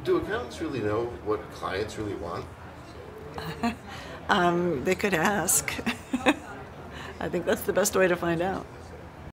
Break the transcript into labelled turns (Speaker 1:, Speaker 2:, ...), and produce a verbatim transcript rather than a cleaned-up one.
Speaker 1: Do accountants really know what clients really want?
Speaker 2: Um, they could ask. I think that's the best way to find out.